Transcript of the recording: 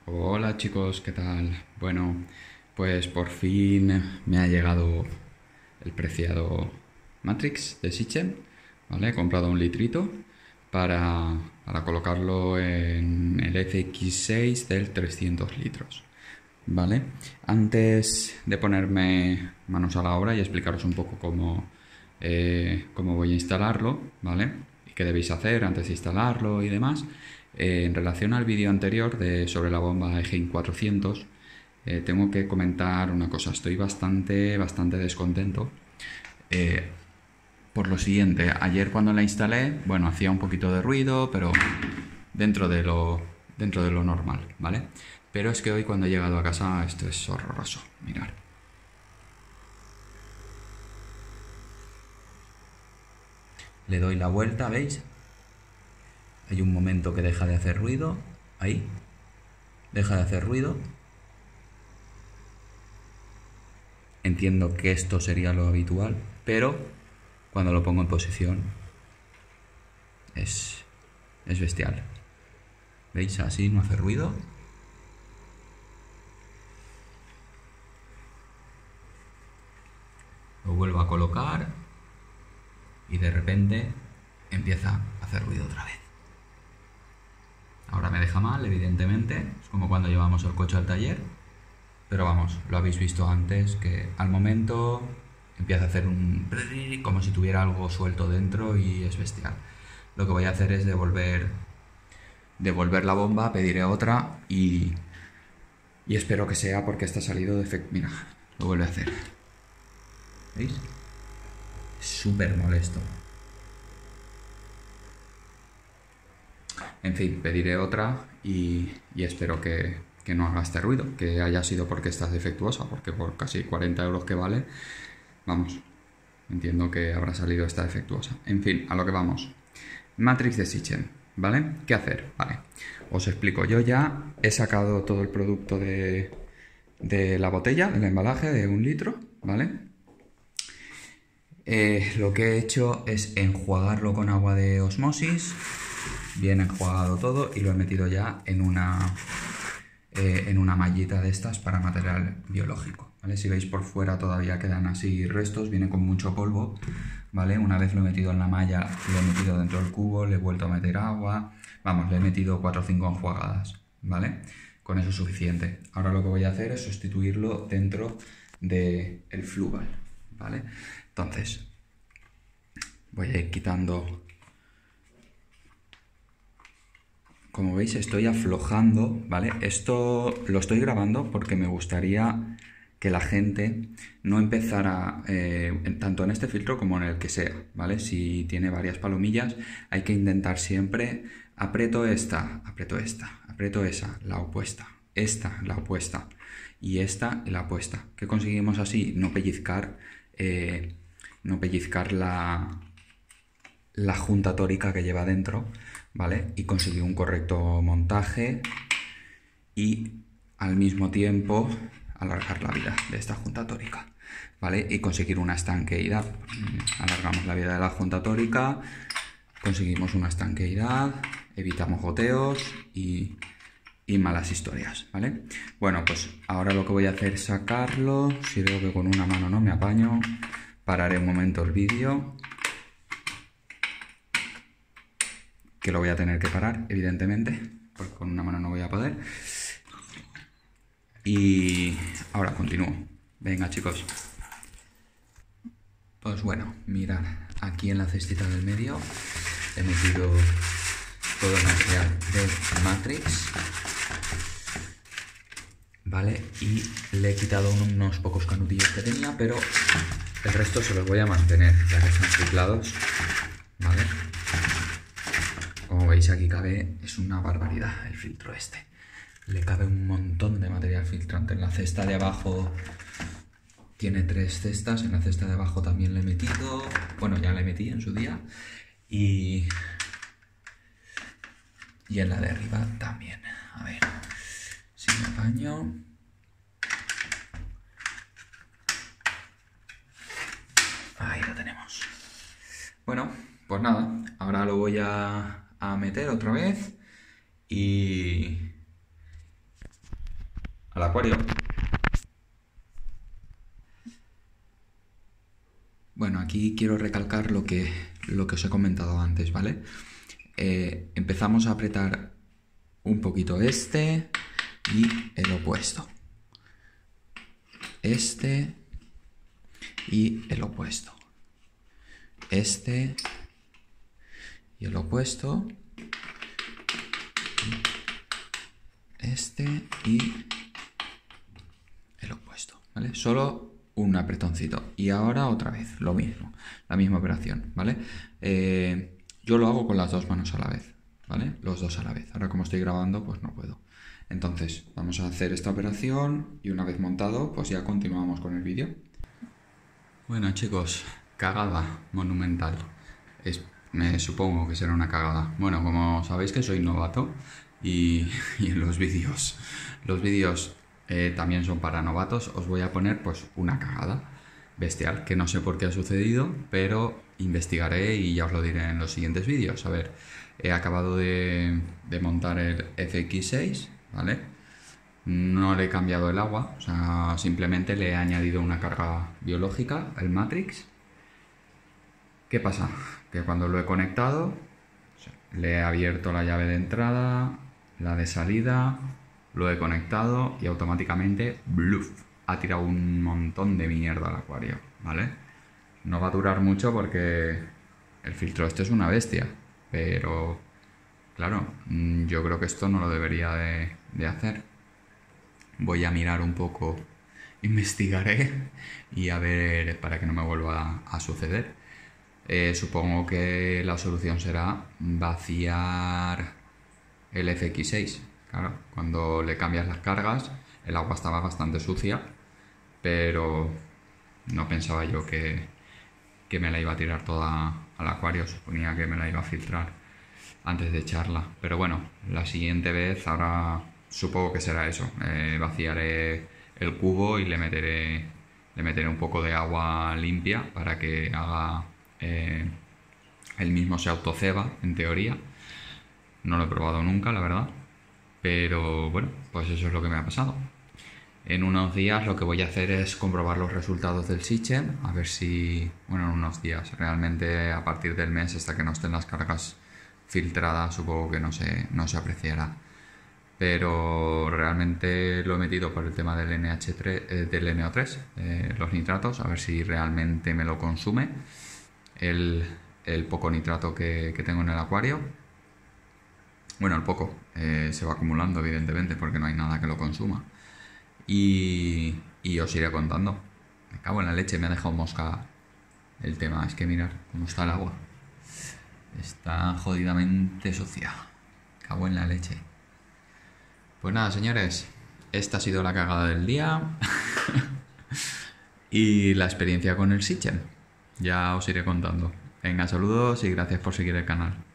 Hola chicos, ¿qué tal? Bueno, pues por fin me ha llegado el preciado Matrix de Sitchen, ¿vale? He comprado un litrito para colocarlo en el FX6 del 300 litros, ¿vale? Antes de ponerme manos a la obra y explicaros un poco cómo voy a instalarlo, ¿vale? Y qué debéis hacer antes de instalarlo y demás. En relación al vídeo anterior sobre la bomba Egin 400, tengo que comentar una cosa. Estoy bastante descontento. eh, por lo siguiente, ayer cuando la instalé, bueno, hacía un poquito de ruido, pero dentro de lo normal, ¿vale? Pero es que hoy cuando he llegado a casa esto es horroroso. Mirad. Le doy la vuelta, ¿veis? Hay un momento que deja de hacer ruido. Ahí. Deja de hacer ruido. Entiendo que esto sería lo habitual, pero cuando lo pongo en posición es bestial. ¿Veis? Así no hace ruido. Lo vuelvo a colocar y de repente empieza a hacer ruido otra vez. Ahora me deja mal, evidentemente. Es como cuando llevamos el coche al taller. Pero vamos, lo habéis visto antes, que al momento empieza a hacer un como si tuviera algo suelto dentro y es bestial. Lo que voy a hacer es devolver la bomba, pediré otra y espero que sea porque está salido de efecto. Mira, lo vuelve a hacer. ¿Veis? Es súper molesto. En fin, pediré otra y espero que no haga este ruido, que haya sido porque está defectuosa, porque por casi 40 euros que vale, vamos, entiendo que habrá salido esta defectuosa. En fin, a lo que vamos. Matrix de Sitchen, ¿vale? ¿Qué hacer? Vale, os explico. Yo ya he sacado todo el producto de la botella, del embalaje de 1 litro, ¿vale? Lo que he hecho es enjuagarlo con agua de osmosis, bien enjuagado todo, y lo he metido ya en una mallita de estas para material biológico, ¿vale? Si veis por fuera todavía quedan así restos, viene con mucho polvo, ¿vale? Una vez lo he metido en la malla, lo he metido dentro del cubo, le he vuelto a meter agua, vamos, le he metido 4 o 5 enjuagadas, ¿vale? Con eso es suficiente. Ahora lo que voy a hacer es sustituirlo dentro del Fluval, ¿vale? Entonces, voy a ir quitando. Como veis estoy aflojando, ¿vale? Esto lo estoy grabando porque me gustaría que la gente no empezara, tanto en este filtro como en el que sea, ¿vale? Si tiene varias palomillas, hay que intentar siempre, aprieto esta, aprieto esa, la opuesta, esta, la opuesta, y esta, la opuesta. ¿Qué conseguimos así? No pellizcar la junta tórica que lleva dentro, ¿vale? Y conseguir un correcto montaje y al mismo tiempo alargar la vida de esta junta tórica, ¿vale? Y conseguir una estanqueidad. Alargamos la vida de la junta tórica, conseguimos una estanqueidad, evitamos goteos y malas historias, ¿vale? Bueno, pues ahora lo que voy a hacer es sacarlo. Si veo que con una mano no me apaño, pararé un momento el vídeo, que lo voy a tener que parar, evidentemente, porque con una mano no voy a poder. Y ahora continúo. Venga, chicos. Pues bueno, mirad, aquí en la cestita del medio he metido todo el material de Matrix, ¿vale? Y le he quitado unos pocos canutillos que tenía, pero el resto se los voy a mantener, ya que están ciclados, ¿vale? Como veis aquí cabe, es una barbaridad el filtro este. Le cabe un montón de material filtrante. En la cesta de abajo tiene 3 cestas, en la cesta de abajo también le he metido, bueno, ya le metí en su día, y en la de arriba también. A ver, si me apaño. Ahí lo tenemos. Bueno, pues nada, ahora lo voy a meter otra vez y al acuario. Bueno, aquí quiero recalcar lo que os he comentado antes, ¿vale? Empezamos a apretar un poquito este y el opuesto. Este y el opuesto. Este y el opuesto. Este y el opuesto, ¿vale? Solo un apretoncito. Y ahora otra vez, lo mismo, la misma operación, ¿vale? Yo lo hago con las dos manos a la vez, ¿vale? Los dos a la vez. Ahora como estoy grabando, pues no puedo. Entonces, vamos a hacer esta operación y una vez montado, pues ya continuamos con el vídeo. Bueno, chicos, cagada monumental. Me supongo que será una cagada. Bueno, como sabéis que soy novato y en los vídeos también son para novatos, os voy a poner pues una cagada bestial que no sé por qué ha sucedido, pero investigaré y ya os lo diré en los siguientes vídeos. A ver, he acabado de montar el FX6, ¿vale? No le he cambiado el agua, o sea, simplemente le he añadido una carga biológica, el Matrix. ¿Qué pasa? Que cuando lo he conectado, le he abierto la llave de entrada, la de salida, lo he conectado y automáticamente ¡bluf! Ha tirado un montón de mierda al acuario, ¿vale? No va a durar mucho porque el filtro este es una bestia, pero claro, yo creo que esto no lo debería de hacer. Voy a mirar un poco, investigaré y a ver para que no me vuelva a suceder. Supongo que la solución será vaciar el FX6. Claro, cuando le cambias las cargas, el agua estaba bastante sucia, pero no pensaba yo que me la iba a tirar toda al acuario. Suponía que me la iba a filtrar antes de echarla. Pero bueno, la siguiente vez ahora supongo que será eso. Vaciaré el cubo y le meteré un poco de agua limpia para que haga él mismo se autoceba, en teoría. No lo he probado nunca, la verdad. Pero bueno, pues eso es lo que me ha pasado. En unos días lo que voy a hacer es comprobar los resultados del SeaChem, a ver si, bueno, en unos días, realmente a partir del mes, hasta que no estén las cargas filtradas, supongo que no se apreciará. Pero realmente lo he metido por el tema del NH3, del NO3, los nitratos, a ver si realmente me lo consume el poco nitrato que tengo en el acuario. Bueno, el poco se va acumulando, evidentemente, porque no hay nada que lo consuma. Y os iré contando. Me cago en la leche, me ha dejado mosca el tema. Es que mirad cómo está el agua. Está jodidamente sucia. Cago en la leche. Pues nada, señores, esta ha sido la cagada del día. Y la experiencia con el SeaChem. Ya os iré contando. Venga, saludos y gracias por seguir el canal.